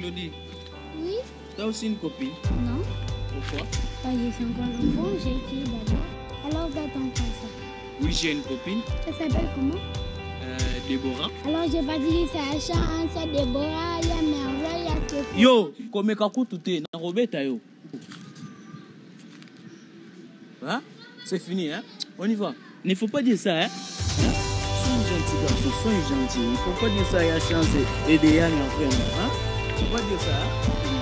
Claudie. Oui. T'as aussi une copine? Non. Pourquoi? Parce que je suis encore enfant, j'ai écrit d'abord. Alors t'attends comme ça. Oui, j'ai une copine. Ça s'appelle comment? Déborah. Alors j'ai pas dit que c'est Acha, c'est Déborah, il y a Merveille, il y a Sophie. Yo, comme kaku tout est dans Robert yo. Hein? C'est fini, hein? On y va. Il ne faut pas dire ça, hein? Sois un gentil garçon, sois un gentil. Il ne faut pas dire ça, il y a chance et des yangs en fait. Hein? Il ne faut pas dire ça, hein?